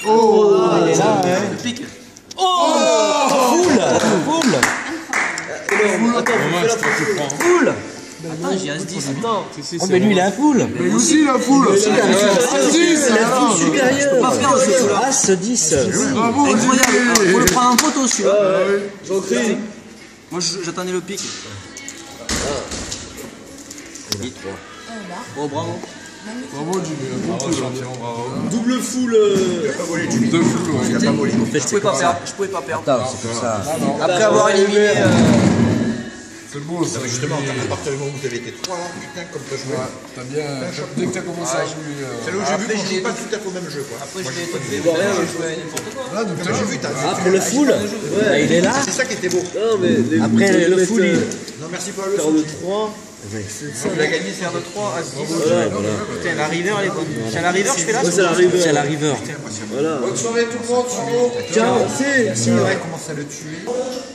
Oh, il est là, Le pique. Oh, full. Full. Attends, j'ai As-10. Oh, mais lui, il a full. Mais lui aussi, il a full. As-10, supérieur. Pas faire ce coup-là. As-10. Bravo, Incroyable. Faut le prendre en photo, celui-là. J'en crie. Moi, j'attendais le pique. Oh, bravo. Bravo, Jimmy. Double full. Deux full, ouais. Il a pas volé. Je pouvais pas perdre. Attends, c'est pour ça. Après avoir éliminé... C'est beau, ça. Justement, à partir du moment où vous avez été 3 là, putain, comme t'as joué. T'as bien. Dès que t'as commencé à jouer. C'est là où j'ai vu qu'on joue pas tout à fait au même jeu, quoi. Après, je l'ai étonné, mais là, je jouais n'importe quoi. Là, donc, J'ai vu, t'as. Ah, pour le full. Ah, il est là. C'est ça qui était beau. Après, le full, il... Non, merci pas le Faire de 3. Il a gagné faire de 3 à 6. Voilà. Putain, la river, elle est bonne. C'est la river, je fais là. C'est la river. C'est la river. Voilà. bonne soirée tout le monde, ciao. Tiens, si, Ouais, commence à le tuer.